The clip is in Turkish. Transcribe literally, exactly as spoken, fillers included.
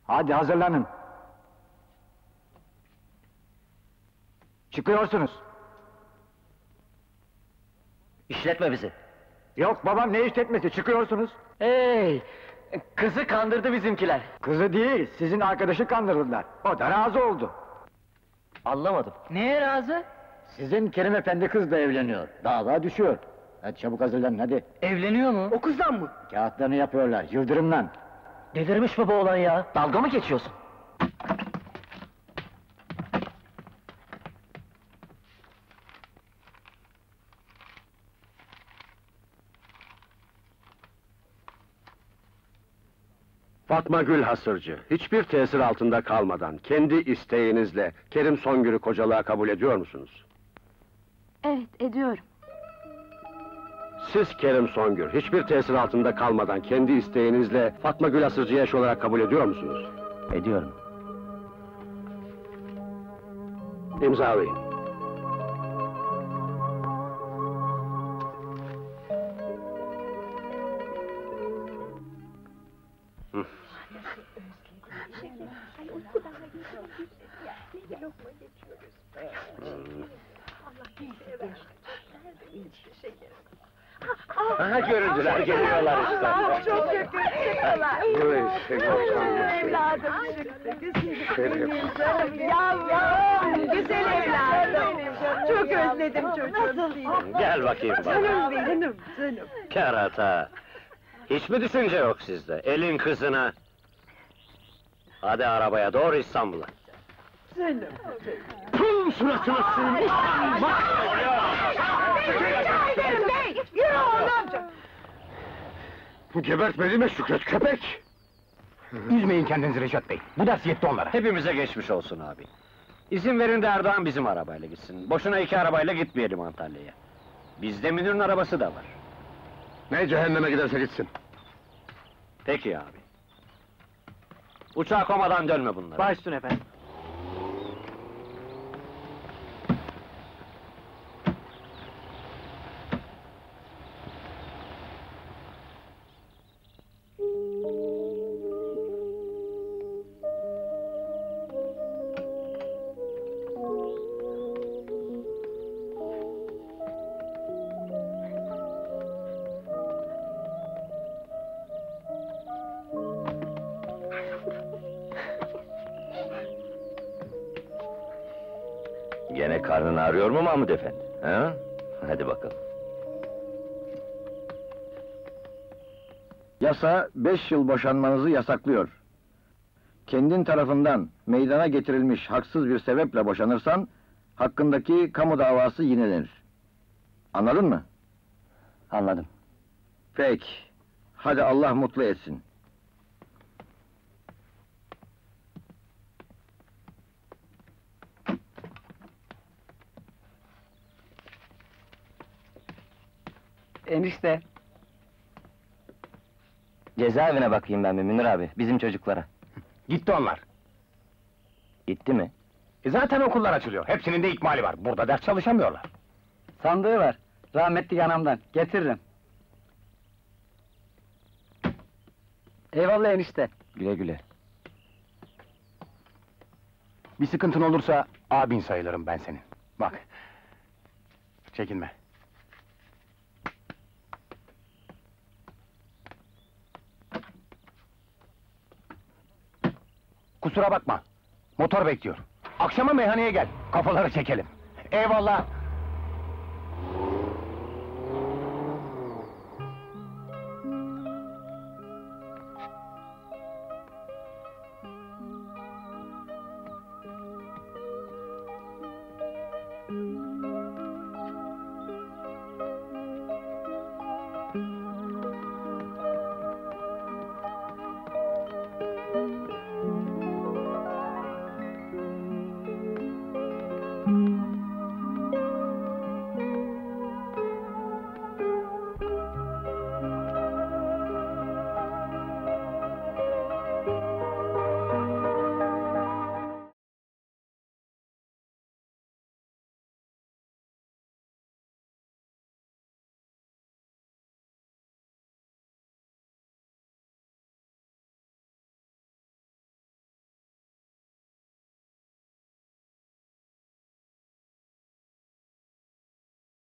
Hadi hazırlanın. Çıkıyorsunuz. İşletme bizi. Yok babam, ne işletmesi, çıkıyorsunuz. Hey! Kızı kandırdı bizimkiler. Kızı değil, sizin arkadaşı kandırdılar. O da razı oldu. Anlamadım. Neye razı? Sizin Kerim Efendi kızla evleniyor. Dava düşüyor. Hadi çabuk hazırlanın hadi. Evleniyor mu? O kızdan mı? Kağıtlarını yapıyorlar, Yıldırım'la. Delirmiş baba olan ya. Dalga mı geçiyorsun? Fatma Gül Hasırcı, hiçbir tesir altında kalmadan, kendi isteğinizle Kerim Songül'ü kocalığa kabul ediyor musunuz? Evet, ediyorum. Siz Kerim Songül, hiçbir tesir altında kalmadan, kendi isteğinizle Fatma Gül Hasırcı'yı eş olarak kabul ediyor musunuz? Ediyorum. İmzalayın. Aha, görüntüler geliyorlar işte. Çok yakışıklılar. Bu işte Evladım çıktı. Yavrum, güzel evladım. Çok özledim çocuğum. Gel bakayım bana. Canım benim, canım. Kerata! Hiç mi düşünce yok sizde? Elin kızına! Hadi arabaya, doğru İstanbul'a! Canım. Pum suratına sürmüş! Rica ederim bey, yürü oğlum. Gebertmedi mi Şükret köpek? Üzmeyin kendinizi Reşat Bey. Bu ders yetti onlara. Hepimize geçmiş olsun abi. İzin verin de Erdoğan bizim arabayla gitsin. Boşuna iki arabayla gitmeyelim Antalya'ya. Bizde Münir'in arabası da var. Ne cehenneme giderse gitsin. Peki abi. Uçağa komadan dönme bunlara. Baş üstüne efendim. Gene karnın ağrıyor mu Mahmud Efendi? Ha? Hadi bakalım. Yasa beş yıl boşanmanızı yasaklıyor. Kendin tarafından meydana getirilmiş haksız bir sebeple boşanırsan, hakkındaki kamu davası yinelenir. Anladın mı? Anladım. Peki. Hadi Allah mutlu etsin. Enişte. Cezaevine bakayım ben bir Münir abi, bizim çocuklara. Gitti onlar. Gitti mi? E zaten okullar açılıyor. Hepsinin de ikmali var. Burada ders çalışamıyorlar. Sandığı var. Rahmetli yanamdan. Getiririm. Eyvallah enişte. Güle güle. Bir sıkıntın olursa abin sayılırım ben senin. Bak. Çekinme. Kusura bakma. Motor bekliyor. Akşama meyhaneye gel. Kafaları çekelim. Eyvallah.